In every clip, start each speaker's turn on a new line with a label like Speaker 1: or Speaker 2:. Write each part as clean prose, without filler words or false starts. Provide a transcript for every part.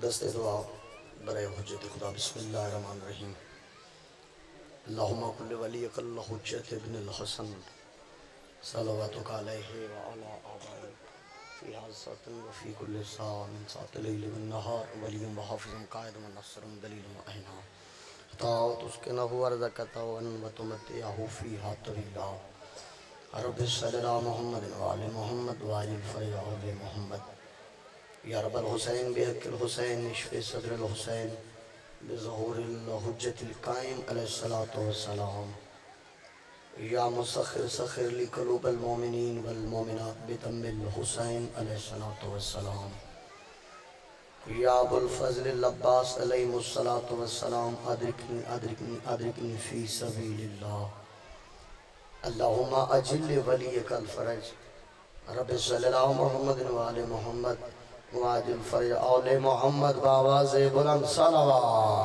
Speaker 1: دست دعا برائے حجت خدا بسم اللہ الرحمن الرحیم اللہم کل ولیک الحجت ابن الحسن صلواتک علیہ وعلا آبائے فی حضرت وفی کل ساعة من ساعت لیل من نہار ولیم وحافظ قائد من نصر دلیل معینہ طاعت اس کے نحو ارزکتا ون و تمتیہو فیہا طویلہ رب صلی اللہ محمد وآل محمد وآل الفریعود محمد یا رب الحسین بحق الحسین نشف صدر الحسین بظہور الحجت القائم علیہ السلام یا مسخر سخر لقلوب المومنین والمومنات بدم الحسین علیہ السلام یا ابو الفضل العباس علیہ السلام ادرکنی فی سبیل اللہ اللہم اجل ولیک الفرج رب صلی اللہ محمد وآل محمد واجل فرج اول محمد باواز بلند صلوات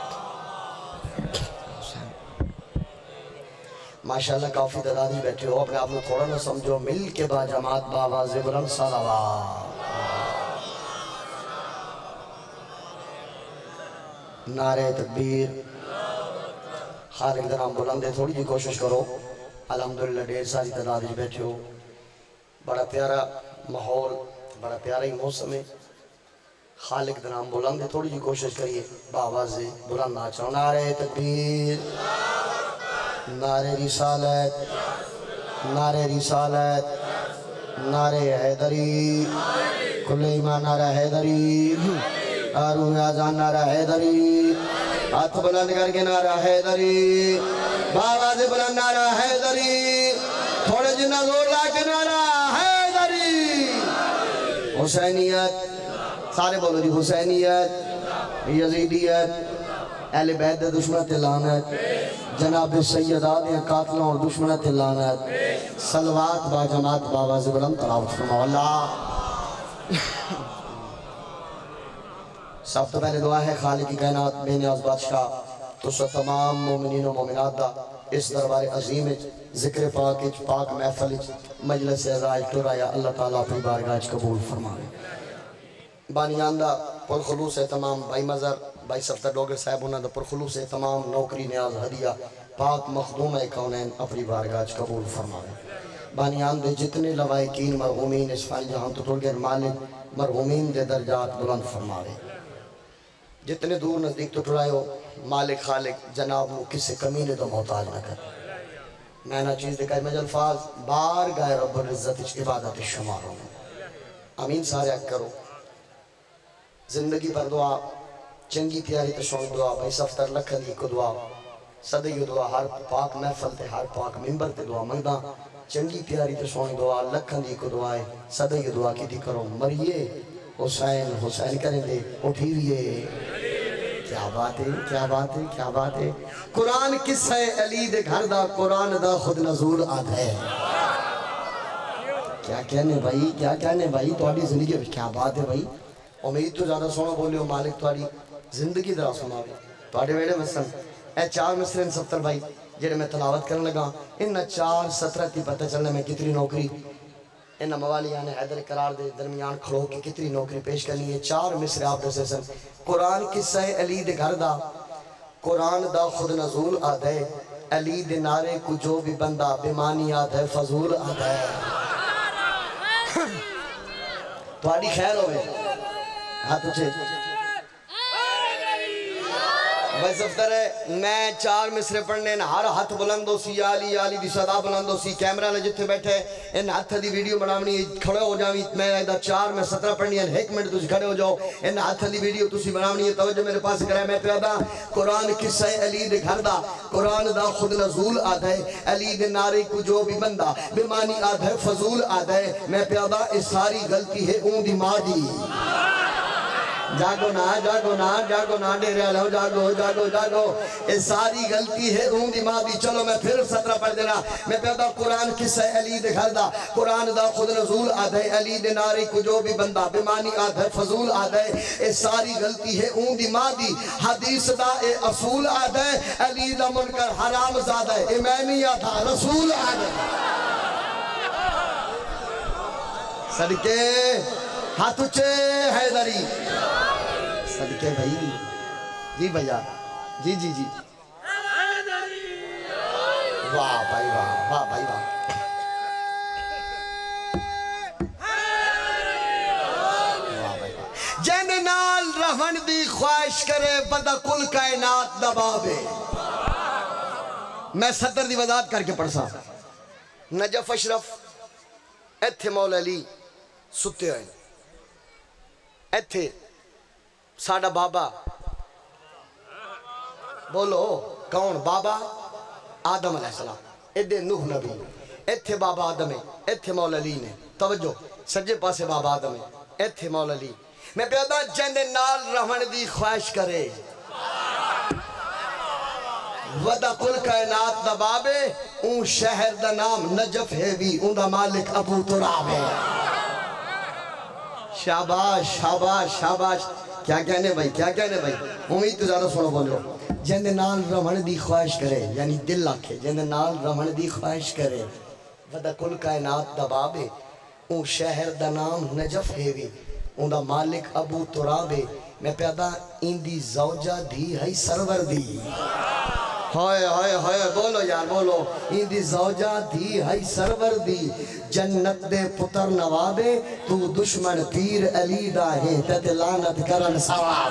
Speaker 1: ماشاءاللہ کافی تعدادی بیٹھے ہو اپنے آپ کو تھوڑا نہ سمجھو مل کے با جماعت باواز بلند صلوات نعرہ تکبیر خالق درام بلند ہے تھوڑی جی کوشش کرو الحمدللہ دیر ساری تعدادی بیٹھے ہو بڑا پیارا ماحول بڑا پیارا ہی موسم ہے خالق درام بلند ہے تھوڑی جی کوشش کریے باواز بلند ناچو نعرہ تکبیر نعرہ رسالت نعرہ رسالت نعرہ حیدری کل ایمان نعرہ حیدری روح آزان نعرہ حیدری ہاتھ بلند کر کے نعرہ حیدری باواز بلند نعرہ حیدری تھوڑے جنہ زور لا کے نعرہ حیدری حسینیت سارے بولو جی حسینیت یزیدیت اہل بیت دشمنت لعنت جناب سیدات قاتلوں اور دشمنت لعنت صلوات با جماعت باواز بلند تلاوت فرماؤ اللہ سب تو پہلے دعا ہے خالق کی کائنات بے نیاز بادشاہ تو سب تمام مومنین و مومنات دا اس دربار عظیم ذکر پاک پاک محفل مجلس عزائل ٹرایا اللہ تعالیٰ اپنی بارگاہ قبول فرمائے بانیان دا پرخلوص تمام بھائی مظہر بھائی صفتر ڈوگر صاحب انہوں دا پرخلوص تمام نوکری نیاز ہدیہ پاک مخدوم کونین اپنی بارگاہ قبول فرمائے بانیان دے جتنے لوائقین مرحومین اس فانی جہاں تو ٹول گئر مالک مرحومین دے درجات بلند فرمائے جتنے دور نزدیک تو ٹرائے ہو مالک خالق جناب وہ کسی کمینے تو محتاج نہ کر میں نہ چیز دکھائی مجھے الفاظ بار گائے رب العزت عبادت شمار ہوں امین سارے اک کرو زندگی پر دعا چنگی پیاری تشون دعا بھائی صفتر لکھنی کو دعا صدی دعا ہر پاک محفل تے ہر پاک ممبر تے دعا مگدہ چنگی پیاری تشون دعا لکھنی کو دعائے صدی دعا کی دی کرو مریے حسین حسین کریں دے اٹھیویے کیا بات ہے کیا بات ہے کیا بات ہے قرآن کس ہے علی دے گھر دا قرآن دا خود نزول آدھ ہے کیا کہنے بھائی کیا کہنے بھائی توڑی زندگی کیا بات ہے بھائی امید تو زیادہ سونا بولے ہو مالک توڑی زندگی درہ سنا بھی توڑے ویڑے مثلا اے چار مصرین سفتر بھائی جیڑے میں تلاوت کرنے لگا انہا چار سترہ کی پتہ چلنے میں کتنی نوکری انہا موالی آنے حیدر قرار دے درمیان کھڑو کی کتنی نوکری پیش کرنی ہے چار مصر آپ دے سن قرآن قصہ علی دے گھر دا قرآن دا خود نزول آدھے علی دے نعرے کو جو بھی بندہ بیمانی آدھے فضول آدھے تو آڈی خیر ہوئے ہاتھ اچھے بھائی صفتر ہے میں چار مصرے پڑھنے ہر ہاتھ بلندو سی آلی دی صدا بلندو سی کیمرہ نے جتھے بیٹھے ان ہاتھ دی ویڈیو بناونی کھڑے ہو جاوی میں ایدہ چار میں 17 پڑھنی ہے ایک منٹ تُسی کھڑے ہو جاؤ ان ہاتھ دی ویڈیو تُسی بناونی ہے توجہ میرے پاس کرے میں پیدا قرآن قصہ علی دے گھر دا قرآن دا خود نزول آدھے علی دے نعرے کو جو بھی بندہ بیمانی آدھے فضول آدھے میں پیدا اس ساری غلطی ہے اون دی ماں دی جاگو نا ڈیرے آلہو جاگو اس ساری غلطی ہے اون دی ماں دی چلو میں پھر 17 پڑھ دینا میں پیدا قرآن قصہ علی دے گھر دا قرآن دا خود نزول آدھے علی دے نعرے کو جو بھی بندہ بیمانی آدھے فضول آدھے اس ساری غلطی ہے اون دی ماں دی حدیث دا اے اصول آدھے علی دا منکر حرام زادہ امامی آدھا رسول آدھے صدقے ہاتھ اچھے حیدری صدقے بھائی جی بھیا جی جی جی واہ بھائی واہ واہ بھائی واہ جن نال رہن دی خواہش کرے بندہ کل کائنات دباوے میں صدر دی وضاحت کر کے پڑھ سا نجف اشرف ایتھے مولا علی ستے ہوئے ایتھے ساڑھا بابا بولو کون بابا آدم علیہ السلام ایدے نوح نبی ایتھے بابا آدم ہے ایتھے مولا علی نے توجہ سجے پاسے بابا آدم ہے ایتھے مولا علی میں پیدا جن نال رہن دی خواہش کرے ودا کل کائنات دبابے اون شہر دا نام نجف ہے بھی اون دا مالک ابو تراب ہے شاباش شاباش شاباش کیا کہنے بھائی کیا کہنے بھائی امید تو زیادہ سنو بولو جن نال رہن دی خواہش کرے یعنی دل آکھے جن نال رہن دی خواہش کرے ودا کل کائنات دبابے اون شہر دا نام نجف ہے بھی اون دا مالک ابو تراب ہے میں پیدا ان دی زوجہ دی ہے سرور دی ہوئے ہوئے ہوئے بولو یار بولو ان دی زوجہ دی ہے سرور دی جنت دے پتر نوابے تو دشمن پیر علی دا ہے تے لعنت کرن ثواب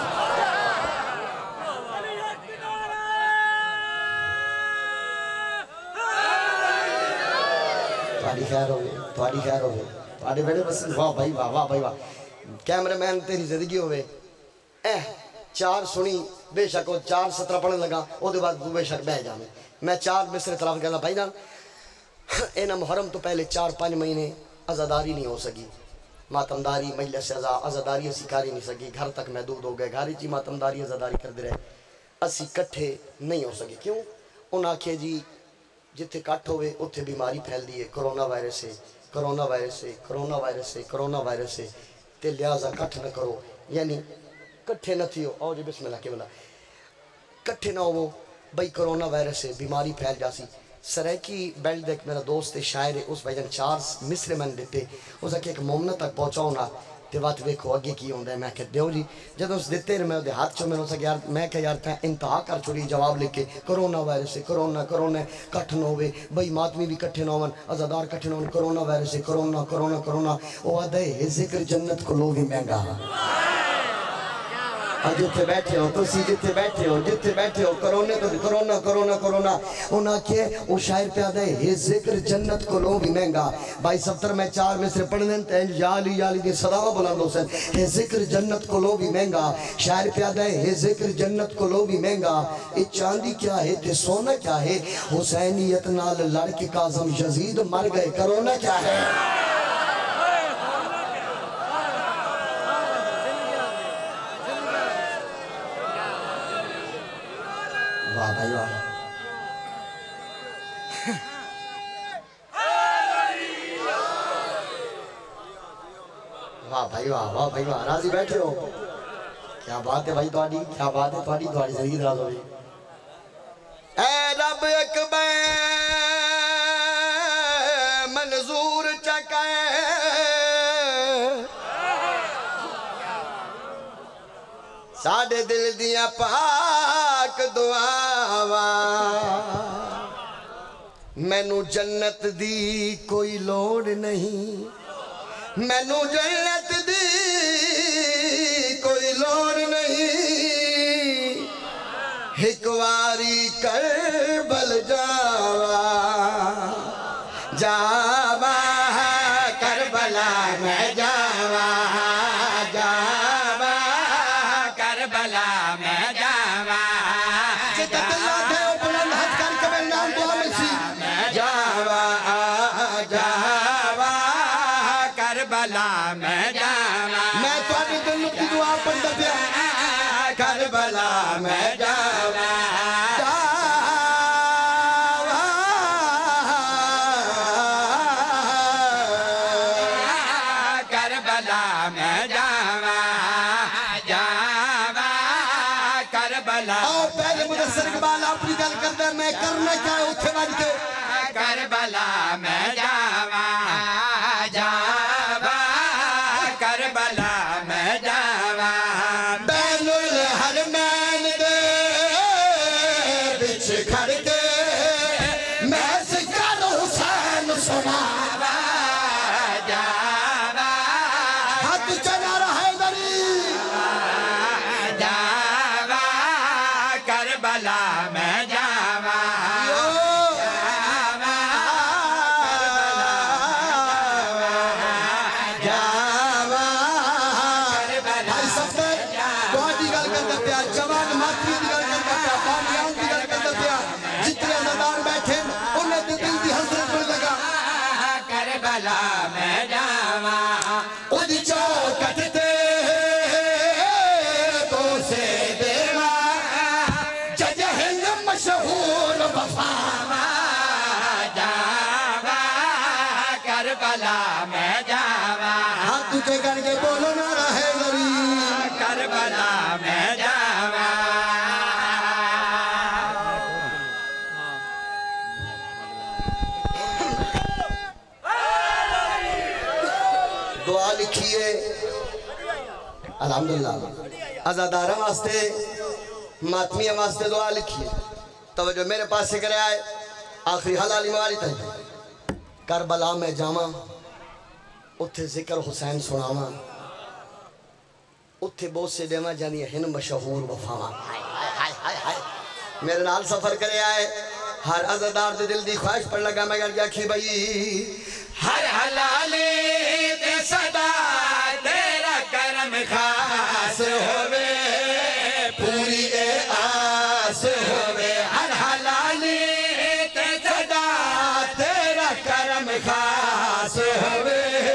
Speaker 1: تھوڑی خیر ہوئے تھوڑی خیر ہوئے تھوڑی بیٹے بس واہ بھائی واہ واہ بھائی واہ کیمرے مین تیری زندگی ہوئے چار سنی بے شک وہ 4-17 پڑھنے لگا وہ دے بعد بے شک بہ جانے میں 4 مصر طرف کہنا بھائی جان اینا محرم تو پہلے 4-5 مہینے عزاداری نہیں ہو سکی ماتمداری مجلس عزاداری اسی کاری نہیں سکی گھر تک محدود ہو گئے گھاری چی ماتمداری عزاداری کر دے رہے اسی کٹھے نہیں ہو سکے کیوں ان آنکھیں جی جتھے کٹ ہوئے اتھے بیماری پھیل دیئے کرونا وائرس ہے کرونا وائرس ہے کرونا وائرس ہے کرونا وائرس ہے تے لہذا کٹھ نہ کرو یعنی کٹھے نہ تھیو آؤ جی بسم اللہ کے بلا کٹھے نہ ہو بھئی کرونا وائرس ہے بیماری پھیل جاسی سریکی بیلٹ دیکھ میرا دوست ہے شاعر ہے اس بھائی جان 4 مصرے میں دیتے اس کہ ایک مومنہ تک پہنچاؤں نا تے بات ویکھو اگے کی ہوندہ ہے میں کہتے دیو جی جب اس دیتے رہے میں دے ہاتھ چو میں نے یار میں کہ یار تاں انتہا کر چھوڑی جواب لکھ کے کرونا وائرس ہے کرونا کرونا کٹھ نہ ہوئے بھئی ماتمی بھی کٹھے نہ ہوئے عزادار کٹھے نہ ہوئے کرونا وائرس ہے کرونا کرونا کرونا وہ آدھے ذکر جنت کو لوگ ہی مہنگا جتے بیٹھے ہو تسی جتے بیٹھے ہو کرونے تو کرونا کرونا کرونا انہاں کے وہ شاعر پہ آدھے یہ ذکر جنت کو لو بھی مہنگا بھائی سفتر میں 4 مصرے پڑھنے ہیں یالی یالی دی صداوہ بلند ہو سن یہ ذکر جنت کو لو بھی مہنگا شاعر پہ آدھے یہ ذکر جنت کو لو بھی مہنگا یہ چاندی کیا ہے تے سونا کیا ہے حسینیت نال لڑکے کاظم یزید مر گئے کرونا کیا ہے واہ بھائی واہ واہ بھائی واہ واہ بھائی واہ راضی بیٹھے ہو کیا بات ہے بھائی توڑی کیا بات ہے توڑی زندگی دراز ہوئی اے رب اکبر منظور چکے ساڑھے دل دیا پاک دعاوا مینو جنت دی کوئی لوڑ نہیں مینو جنت دی کوئی لوڑ نہیں ایک واری کربل جاوا جاوا کربلا میں جاوا جاوا کربلا میں جاوا جتا دلہ دے بلند ہاتھ کر کے نام دعا میں جاوا جاوا کربلا میں جاوا میں تواڈے دل کی دعا پڑھدا پیا کربلا میں جاوا کربلا میں جاوا جاوا کربلا اور پہلے مدثر اقبال اپنی گل کردا میں کرنا کیا ہے اوتھے وج کے کربلا میں جاوا جاوا کربلا میں جاوا کھڑ کے میں ذکر حسین سناوا جاوا ہاتھ چلا رہے دری جاوا کربلا میں جاوا تجھے کر کے بولو نہ رہے ذری کربلا میں جاوا دعا لکھیے الحمدللہ عزادارہ واسطے ماتمیہ واسطے دعا لکھیے توجہ میرے پاس سے کرے آئے آخری حلالی مواری تھا کربلا میں جاما اتھے ذکر حسین سناما اتھے بہت سے دیما جانی ہن مشہور وفاما میرے نال سفر کرے آئے ہر عزادار دے دل دی خواہش پر لگا میں گھر گیا کھی بھئی ہر حلالی تے صدا تیرا کرم خاص ہوئے پوری اے آس ہوئے ہر حلالی تے صدا تیرا کرم خاص ہوئے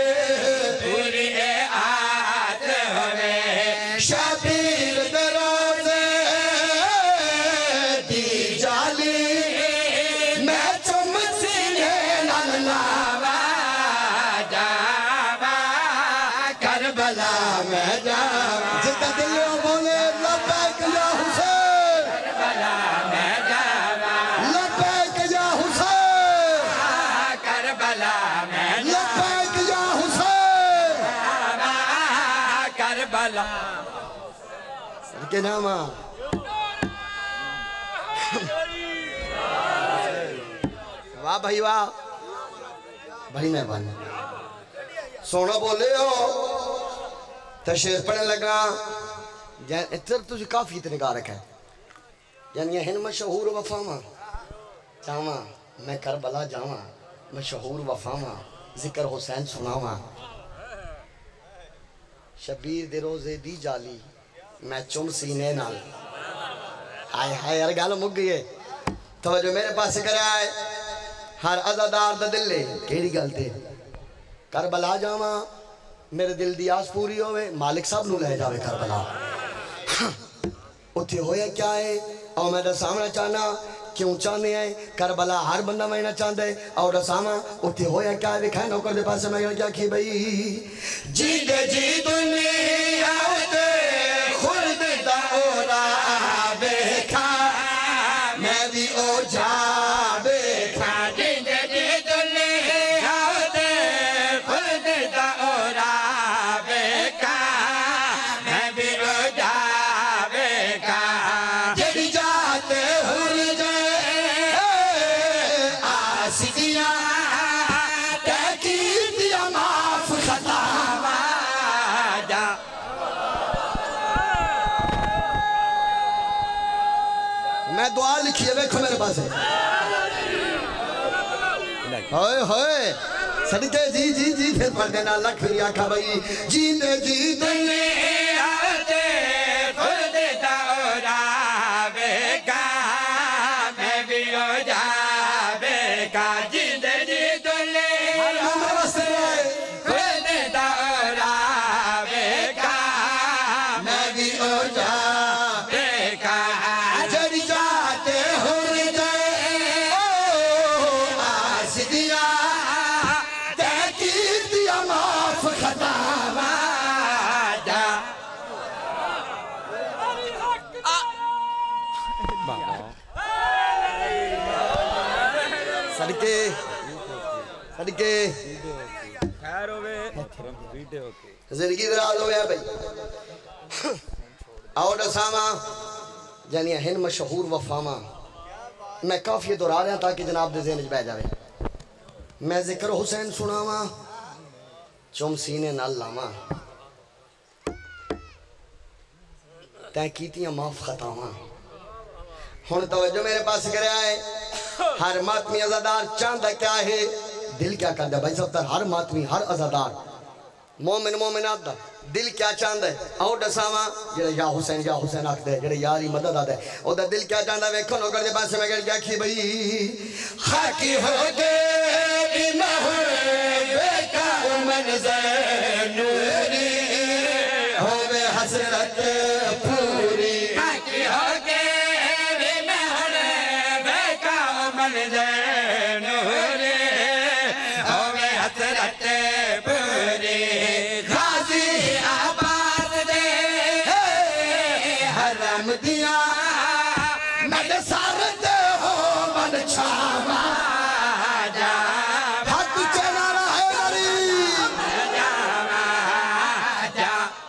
Speaker 1: کے نامہ واہ بھائی واہ بھائی میں بانے سونا بولے ہو تشہیر پڑھنے لگا اتر تجھے کافی اتنے گا رکھا ہے یعنی یہ ہن مشہور وفاما جاما میں کربلا جاما مشہور وفاما ذکر حسین سناما شبیر دے روزے دی جالی میں چم سینے نال ہائے ہائے یار گالو مک گئی ہے توجہ میرے پاس سے کرے آئے ہر عزادار دا دل لے کیڑی گلتے کربلا جاما میرے دل دی آس پوری ہوئے مالک صاحب نو لے جاوے کربلا اتھے ہویا کیا ہے اور میں دا سامنا چاہنا کیوں چاہنے ہیں کربلا ہر بندہ میں نہ چاہتا ہے اور رسامہ اتھے ہویا کیا ہے دکھائے نوکر دے پاس میں کیا کی بھئی جی دے جی دنیا دے خلد دا اورا بیکھا میں بھی او جا بیکھا جی دے جی دنیا دے خلد دا اورا بیکھا میں بھی او جا بیکھا جڑی جاتے ہر جائے آسکیاں تحقیق دیا معاف خطا جا میں دعا لکھی ہے دیکھو میرے پاس ہے ہوئے ہوئے صدقے جی جی جی پھر پڑھ دینا اللہ پھر آکھا بھئی جیندے جی دنیا دے خود دا اورا بیکا میں بھی ہو جا بیکا جیندے جی دنیا خود دا اورا بیکا میں بھی ہو جا بیکا جڑی جاتے ہر جائے آس دیا تحقیق دیا معاف خطا جا صدقے صدقے
Speaker 2: خیر ہوئے
Speaker 1: زندگی دراز ہو گیا بھئی آؤ ڈساما یعنی ہن مشہور وفاما میں کافی دورا رہا تاکہ جناب دے ذہن بہ جاوے میں ذکر حسین سناواں چم سینے نال لاواں تیں کیتیاں معاف خطاواں ہن توجہ میرے پاس کرے آئے ہر ماتمی عزادار چاندہ کیا ہے دل کیا کر دیا بھائی صاحب تر ہر ماتمی ہر عزادار مومن مومنات دا دل کیا چاندہ ہے آؤ ڈساواں جڑے یا حسین آکھ دے جڑے یاری مدد آدھے او دا دل کیا چاندہ ویکھو نوکر دے پاسے میں کیا کھی بھئی خاکی ہو گے بھی محبے کا منظر نوری ہوئے حسرت پوری
Speaker 3: خاکی ہو گے بھی محبے کا منظر نوری ہوئے حسرت پوری غازی آباد دے حرم دیا
Speaker 1: مد سارت ہو من چھاوا
Speaker 3: جا
Speaker 1: ہاتھ چلا رہا ہے غریب
Speaker 3: جا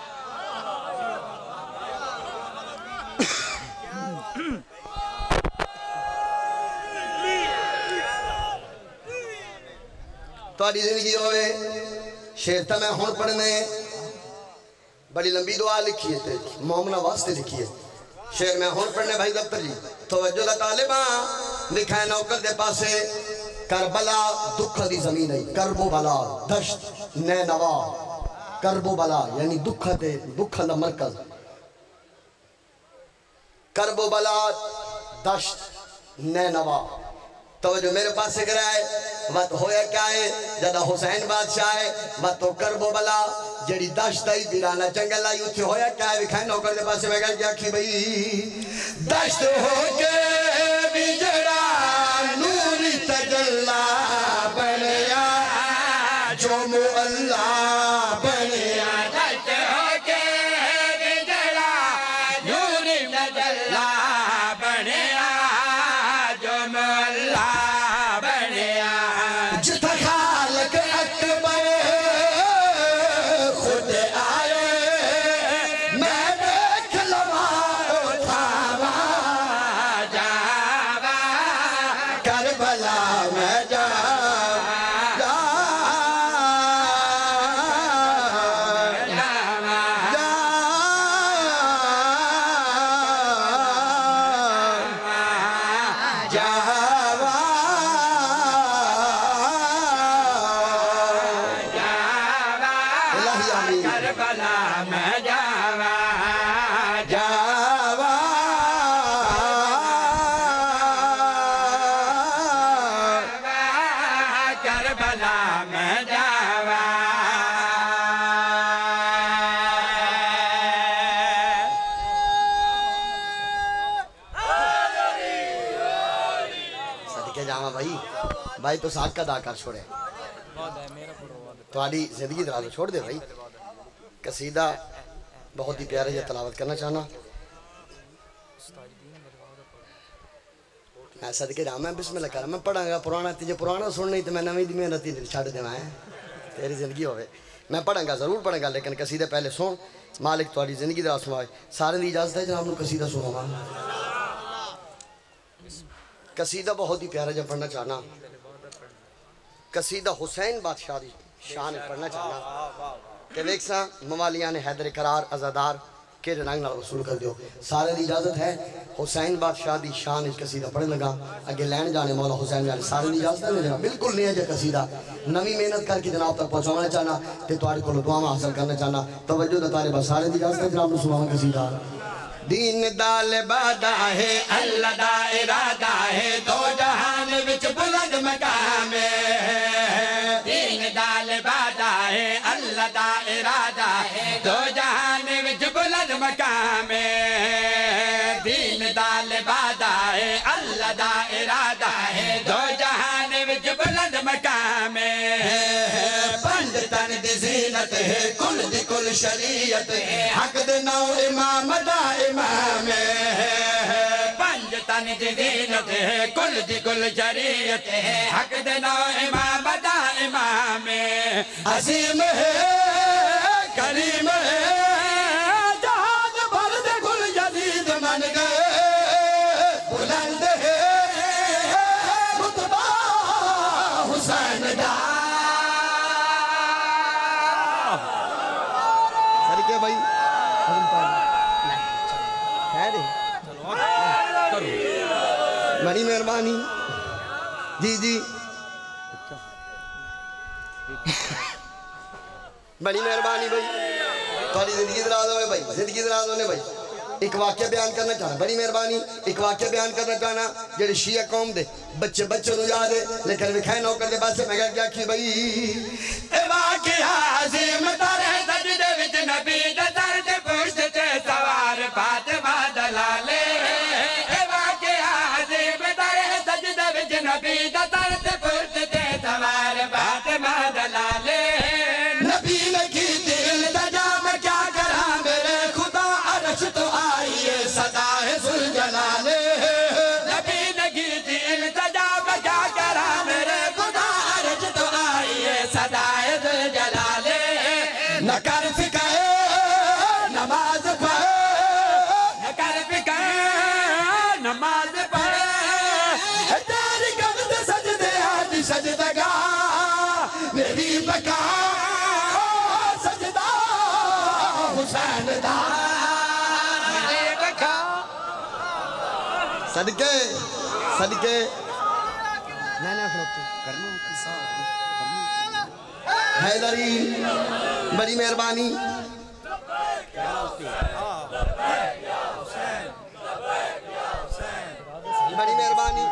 Speaker 1: تو آڑی زندگی ہوئے شیر تا میں ہون پڑھنے بڑی لمبی دعا لکھی ہے مومنہ واسطے لکھی ہے شیر میں ہون پڑھنے بھائی دفتر جی توجہ دا طالباں لکھا ہے نوکر دے پاسے کربلا دکھ دی زمین ہے کرب و بلا دشت نینوا کرب و بلا یعنی دکھ دا مرکز کرب و بلا دشت نینوا توجہ میرے پاس سے کرائے وقت ہویا کیا ہے جدہ حسین بادشاہ ہے وقت تو کرب و بلا جڑی دشت آئی بیرانا جنگل آئی اتھے ہویا کیا ہے وکھائیں نوکر دے پاس سے میں کیا کھی بھئی دشت ہو کے بھی جڑا نوری تجلہ بنیا جو اللہ بنیا
Speaker 3: دشت ہو کے بھی جڑا نوری تجلہ بنیا جو مولا بنیا
Speaker 1: جتھا خالق اکبر خود آئے میں دیکھ لما اٹھاوا
Speaker 3: جاوا
Speaker 1: کربلا میں
Speaker 3: کربلا میں جاوا
Speaker 1: جاوا
Speaker 3: کربلا میں جاوا
Speaker 1: صدقے جاواں بھائی تو ساتھ کا دا کر چھوڑے تو آڑی زندگی درازو چھوڑ دے بھائی قصیدہ بہت ہی پیارے یہ تلاوت کرنا چاہنا میں صدقے جاواں میں بسم اللہ کرا میں پڑھاں گا پرانا تجھے پرانا سن نہیں تو میں نویں دی محنت ہی چھڑ دے میں تیری زندگی ہوئے میں پڑھاں گا ضرور پڑھاں گا لیکن قصیدہ پہلے سن مالک تو آڑی زندگی دراز سنوائے سارے دی اجازت ہے جناب نے قصیدہ سنوا قصیدہ بہت ہی پیارا جب پڑھنا چاہنا قصیدہ حسین بادشاہ دی شان پڑھنا چاہنا کہ دیکھ سا موالیان حیدر قرار ازادار کے رنگ نال وصول کر دیو سارے دی اجازت ہے حسین بادشاہ دی شان اس قصیدہ پڑھنے لگا اگے لین جانے مولا حسین جانے سارے دی اجازت ہے جناب بالکل نہیں ہے جو قصیدہ نوی محنت کر کے جناب تک پہنچانا چاہنا تے تمہارے کو دعا حاصل کرنا چاہنا توجہ دا طالبہ سارے دی اجازت ہے جناب نے سناواں قصیدہ دین دال بادہ ہے
Speaker 3: اللہ دا ارادہ ہے دو جہان وچ بلند مقام ہے دین دال بادہ ہے اللہ دا ارادہ ہے دو جہان وچ بلند مقام ہے دین دال بادہ ہے اللہ دا ارادہ ہے دو جہان وچ بلند مقام ہے پنج تن دی زینت ہے کل دی کل شریعت ہے حق دے نو امام دا امام ہے پنج تن دی زینت ہے کل دی کل شریعت ہے حق دے نو امام دا امام ہے عظیم ہے کریم ہے جہان بھر دے گل جدید من گئے بلند ہے
Speaker 1: بڑی مہربانی جی جی بڑی مہربانی بھائی تھوڑی زندگی دراز ہوئے بھائی زندگی دراز ہونے بھائی ایک واقعہ بیان کرنا چاہنا بڑی مہربانی ایک واقعہ بیان کرنا چاہنا جڑے شیعہ قوم دے بچے نو یاد ہے لیکن وکھائے نوکر دے بات سے میں کیا کی بھائی
Speaker 3: اے واقعہ عظیم تارے سجدے وچ نبی دے سر تے پشت تے سوار فاطمہ دلالے اے واقعہ عظیم تارے سجدے وچ نبی دے سر تے پشت تے سوار فاطمہ دلالے نبی نے کی دل دجا میں کیا کرا میرے خدا عرش تو آئیے صدا ہے ذوالجلال نبی نے کی دل دجا میں کیا کرا میرے خدا عرش تو آئیے صدا ہے ذوالجلال نہ کر فکر نماز پڑھ نہ کر فکر نماز پڑھ تیری قدر سجدے آج سجدگا میری بقا سجدہ حسین دا میری بقا
Speaker 1: صدقے صدقے حیدری بڑی مہربانی بڑی مہربانی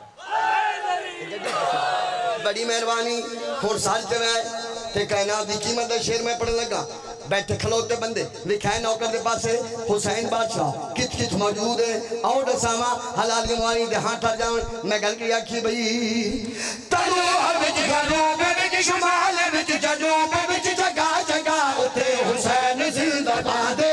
Speaker 1: بڑی مہربانی اور سال چوائے تے کائنات دی قیمت دے شیر میں پڑھنے لگا بیٹھے کھلوتے بندے لکھائے نوکر دے پاسے حسین بادشاہ کت کت موجود ہے آؤ ڈساما حلال گموانی دے ہاں ٹھر جاؤں میں گل کی آکھی بھئی
Speaker 3: تلو بچ غروب بچ شمال بچ جنوب بچ جگہ جگہ اتے حسین زندہ باد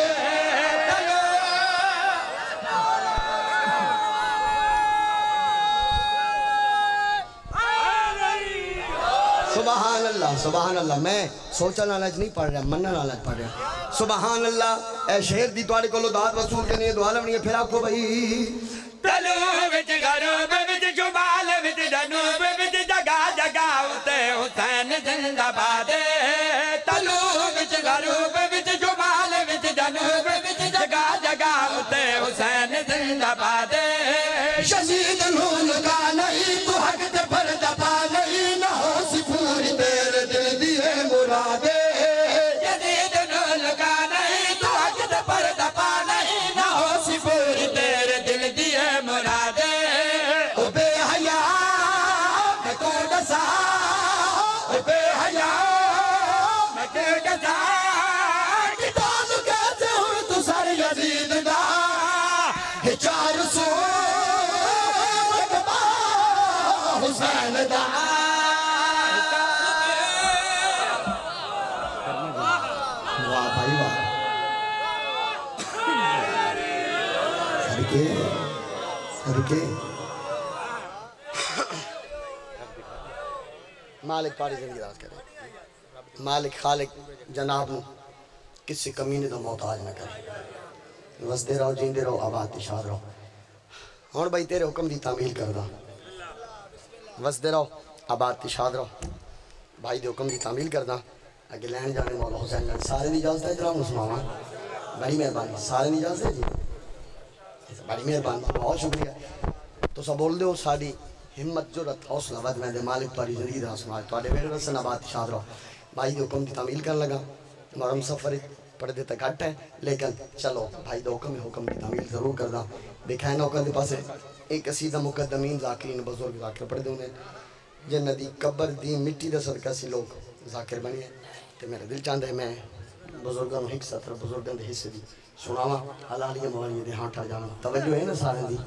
Speaker 1: سبحان اللہ میں سوچا نالج نہیں پڑھ رہا مننا نالج پڑھ رہا سبحان اللہ اے شہر دی توڑے کو لو دعات وصول کے لیے دعا لونی ہے پھر آپ کو بھئی
Speaker 3: تلو بچ غروب بچ شمال بچ جنوب بچ جگہ جگہ اتے حسین زندہ باد تلو بچ غروب بچ شمال بچ جنوب بچ جگہ جگہ اتے حسین زندہ باد شہید نون کا نہیں تو حق تے فرد پا نہیں نہ ہو سپوری تیرے دل دیئے مرادے جدید نون کا نہیں تو حق تے فرد پا نہیں نہ ہو سپوری تیرے دل دیئے مرادے او بے حیاء میں کو ڈسا او بے حیاء میں کو ڈسا کتاب کہتے ہوں تو سر یزید دا چار سو حسین دا
Speaker 1: واہ بھائی واہ صدقے صدقے مالک پاری زندگی راز کرے مالک خالق جناب نو کسی کمینے دا محتاج نہ کرے وسدے رہو جیندے رہو آباد تشاد رہو ہون بھائی تیرے حکم دی تعمیل کر دا وسدے رہو آباد تشاد رہو بھائی دے حکم دی تعمیل کر دا اگے لین جانے مولا حسین جانے سارے دی اجازت ہے جناب مسلمان بڑی مہربانی سارے دی اجازت ہے جی بڑی مہربانی بہت شکریہ تو سب بول دے ہو ساری ہمت جرت حوصلہ ود میں دے مالک تاری زندگی دا سماج تو آڈے ویڈے رسن آباد تشاد رہو بھائی دے حکم دی تعمیل کرنے لگا محرم سفر پڑھ دیتا گھٹ ہے لیکن چلو بھائی دے حکم دی تعمیل ضرور کر دا بکھائے نوکر دے پاسے ایک اسیدہ مقدمین ذاکرین بزرگ ذاکر پڑھ دے انہیں جنہ دی قبر دی مٹی دے صدقہ سی لوگ ذاکر بنی ہے تو میرے دل چاند ہے میں بزرگاں حق ستر بزرگاں دے حصے دی سناوا حلالی مولی دے ہاں ٹھا جانا توجہ ہے نا سارے دی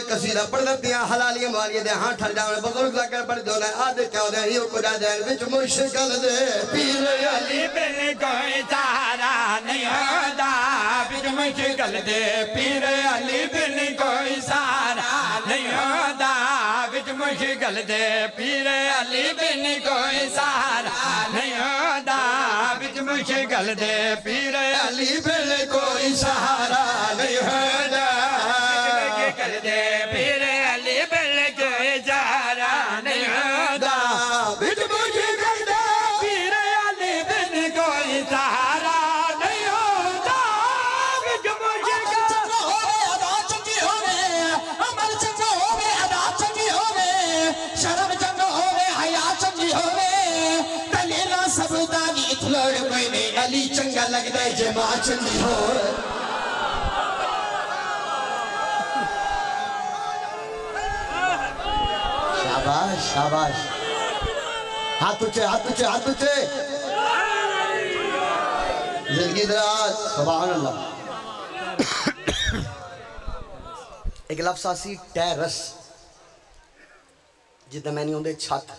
Speaker 1: قصیدہ پڑھ دیتی ہیں حلالی موالی دے ہاں ٹھر جاؤں بزرگ لکر پڑھ دو لیں آدھے کیا ہو دیں ہیو کو جا جائیں بچ مشکل دے پیر علی
Speaker 3: بن کوئی سہارا نہیں ہوتا بچ مشکل دے پیر علی بن کوئی سہارا نہیں ہوتا بچ مشکل دے پیر علی بن کوئی سہارا نہیں ہوتا بچ مشکل دے پیر علی بن کوئی سہارا نہیں ہوتا مشکل دے پیر علی بن کوئی سہارا نہیں ہوتا بچ مشکل دے پیر علی بن کوئی سہارا نہیں ہوتا بچ مشکل
Speaker 4: ہوئے ادا چنگی ہوئے عمل چنگا ہوئے ادا چنگی ہوئے شرم چنگا ہوئے حیا چنگی ہوئے دلیلہ سب دانی اتھلوڑ کوئی نہیں علی چنگا لگ دے جمع چنگی ہوئے
Speaker 1: شاباش شاباش ہاتھ اچھے ہاتھ اچھے ہاتھ اچھے زندگی دراز سبحان اللہ ایک لفظ آسی ٹیرس جدہ میں نہیں ہوں دے چھت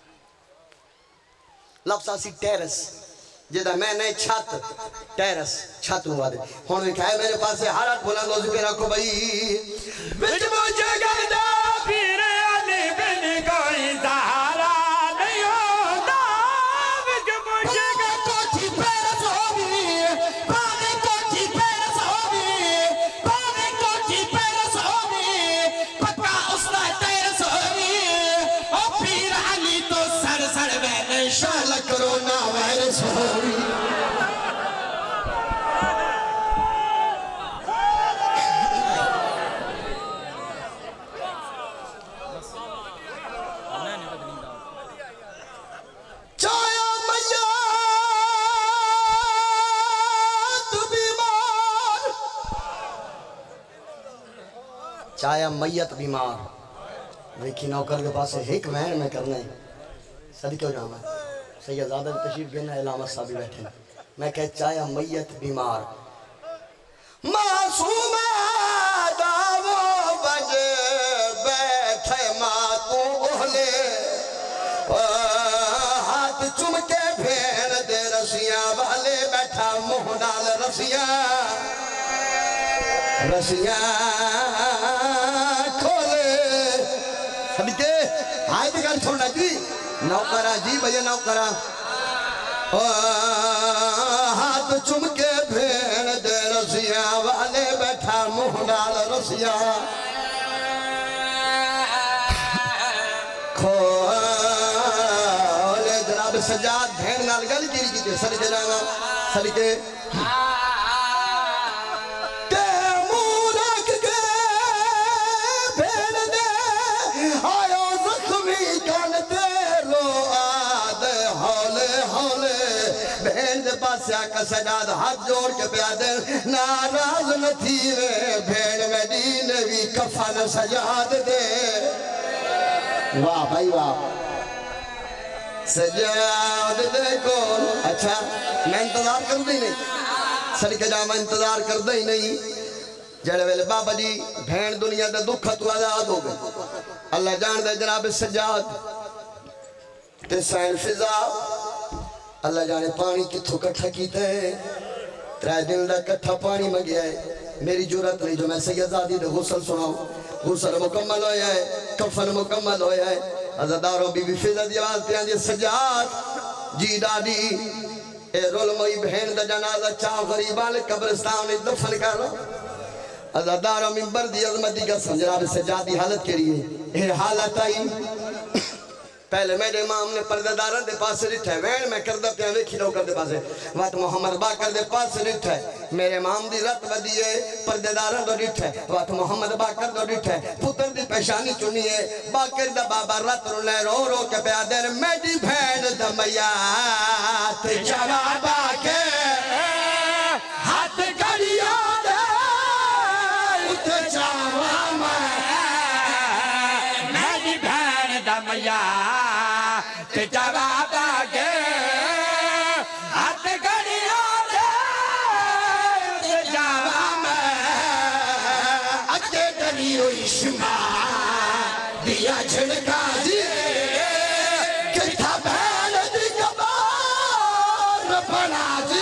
Speaker 1: لفظ آسی ٹیرس جدہ میں نے چھت ٹیرس چھت ہوا دے ہون بھی کہا ہے میرے پاس سے حالت بلند ہو ذکر رکھو بھئی
Speaker 3: بچ مجھے گردہ پیر علی بن کوئی سہارا نہیں ہوتا بچ مجھے
Speaker 4: کوٹھی پیرس ہوگی پانے کوٹھی پیرس ہوگی پانے کوٹھی پیرس ہوگی پکا اسنا تیرس ہوگی او پیر علی تو سر سر بین
Speaker 1: شال کرونا وائرس ہوئی چایا میت بیمار ویکھی نوکر کے پاس ایک وین میں کرنا ہے صدقہ جانا ہے سید زادہ تشریف گینا علامہ صاحبی بیٹھے میں کہہ چایا میت بیمار معصوم داو بجے بیٹھے ماتوں اہلے ہاتھ چم کے بھین دے رسیاں والے بیٹھا منہ ڈال رسیاں رسیاں کھولے صدقے آئے تھی گھر چھوڑنا جی نوکرہ جی بھئی نوکرہ ہاتھ چم کے بھین دے رسیاں والے بیٹھا منہ ڈال رسیاں کھولے جناب سجاد بھین نال گل کی تے سر جنانا سر کے کا سجاد ہاتھ جوڑ کے پیادر ناراض نہ تھی بھیڑ مدینہ بھی کفن سجاد دے واہ بھائی واہ سجاد دے کون اچھا میں انتظار کر دیں نہیں سڑکے جا میں انتظار کر دیں نہیں جڑے ویلے بابا جی بھین دنیا دے دکھا تو آزاد ہو گئے اللہ جان دے جناب سجاد تے سین فضا اللہ جانے پانی کتھو کٹھا کیتا ہے ترائے دن دا کٹھا پانی مگیا ہے میری جرات نہیں جو میں سیدزادی دے غسل سناؤں غسل مکمل ہویا ہے کفن مکمل ہویا ہے عزداروں بی بی فضا دی آواز پیان دی سجاد جی ڈاڈی اے رول موئی بہن دا جنازہ چاہ غریبان قبرستان نے دفن کر رہا عزداروں منبر دی عظمتی کا سنجراب سجادی حالت کے لیے اے حالت آئی پہلے میرے امام نے پردہ دے پاس رٹھا ہے وین میں کردہ پیاں ویکھی لو کر دے پاس ہے وقت محمد باقر دے پاس رٹھا ہے میرے امام دی رت بدی ہے پردہ داران دو رٹھا ہے وقت محمد باقر دو رٹھا ہے پتر دی پیشانی چنی ہے باقر دا بابا رت رونے رو رو کے پیادر میڈی بھین دمیات جواب آکے ہاتھ کڑیا دے اتھ جاوا
Speaker 3: میری بھین دمیات جواب آگے ہاتھ گڑیا دے جواب اچھے دلی ہوئی شما
Speaker 1: رسیا جھڑکا جی کتھا بہن دی کبار بنا جی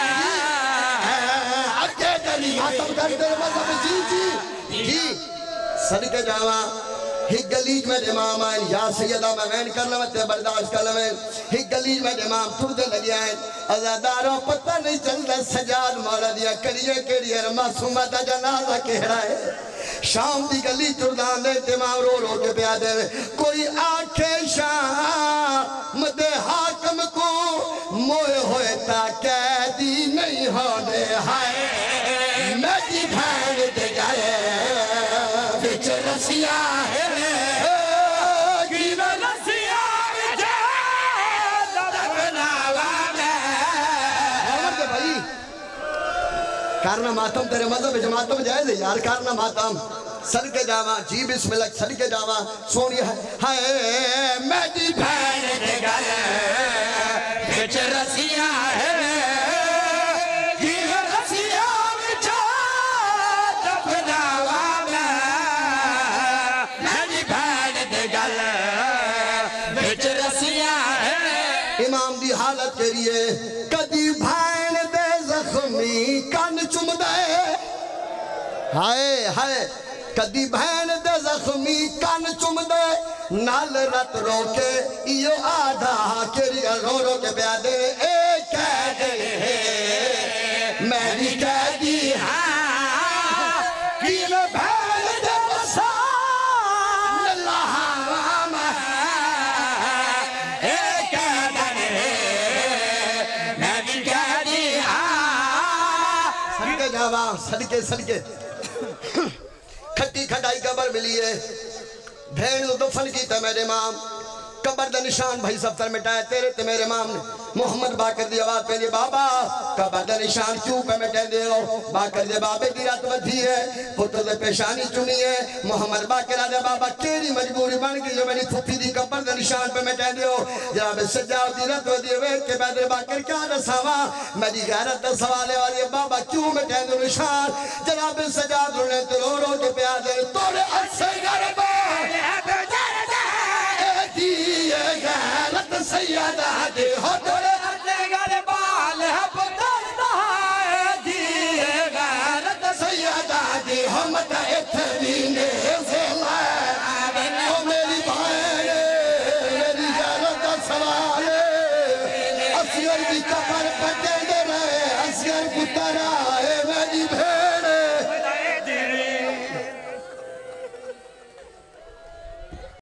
Speaker 1: اگے دلی ماتم کر دے مذہب جی صدقے جاواں ہی گلیج میں امام آئین یا سیدہ میں وین کر لوں تے برداشت کر لوں ہی گلیج میں امام ٹھردے لگے آئین ازاداروں پتہ نہیں چلتا سجاد مولا دیا کریے کریے معصومہ دا جنازہ کہڑا ہے شام دی گلی ٹھردان دے امام رو رو کے پیا دے کوئی آنکھیں شام دے حاکم کو موئے ہوئے تا قیدی نہیں ہونے ہائے میری بھین دے گئے بچ رسیا ہے کارنا ماتم تیرے مذہب جماعتم جائز ہے یار کارنا ماتم صدقے جاواں جی بسم اللہ صدقے جاواں سونی ہائے میری بھین دے گئے بچ رسیا ہے امام دی حالت کریے کدی بھائن دے زخمی کان چم دے ہائے ہائے کدی بھائن دے زخمی کان چم دے نال رت روکے ایو آدھا کری رو رو کے بیا دے اے کہہ دے میں بھی کہہ دی ہاں کی میں بھائن دے بسان اللہ صدقے صدقے کھٹی کھٹائی قبر ملی ہے بھین دفن کی تھا میرے امام قبر دا نشان بھائی سفتر مٹائے تیرے تے میرے امام نے محمد باقر دی آواز پہ دی بابا قبر دا نشان کیوں پہ مٹائے دے ہو باقر دے بابے دی رات بدھی ہے پتر دے پیشانی چنی ہے محمد باقر دے بابا کیری مجبوری بن گئی جو میری پھپی دی قبر دا نشان پہ مٹائے دے ہو جناب سجاو دی رات بدھی ہوئے کہ بیدر باقر کیا رساوا میری غیرت دا سوالے والی بابا کیوں مٹائے دے نشان جناب سجاد رونے تو رو رو کے پیار دے توڑے عرصے گربا غیرت سیدہ دی ہو توڑے اتے گربال ہے پتردہ دی غیرت سیدہ دی ہو مدہ اتھوینے زیلہ او میری بھائے میری غیرت سوالے اسیر کی کفر پتے دے رہے اسیر پترہ